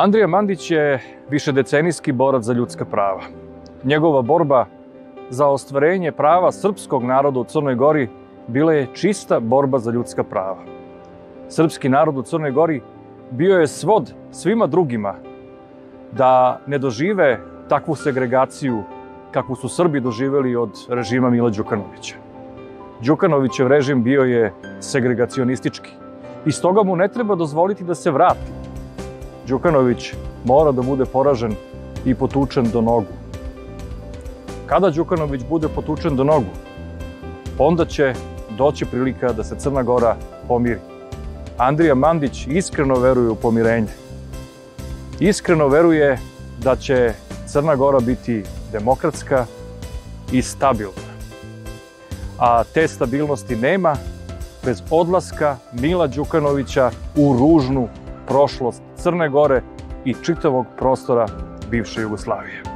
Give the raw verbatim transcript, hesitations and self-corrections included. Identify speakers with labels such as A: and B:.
A: Andrija Mandić je višedecenijski borac za ljudska prava. Njegova borba za ostvarenje prava srpskog naroda u Crnoj Gori bila je čista borba za ljudska prava. Srpski narod u Crnoj Gori bio je svod svima drugima da ne dožive takvu segregaciju kakvu su Srbi doživeli od režima Mila Đukanovića. Đukanovićev režim bio je segregacionistički i stoga mu ne treba dozvoliti da se vrati. Đukanović mora da bude poražen i potučen do nogu. Kada Đukanović bude potučen do nogu, onda će doći prilika da se Crna Gora pomiri. Andrija Mandić iskreno veruje u pomirenje. Iskreno veruje da će Crna Gora biti demokratska i stabilna. A te stabilnosti nema bez odlaska Mila Đukanovića u ružnu prošlost Crne Gore i čitavog prostora bivše Jugoslavije.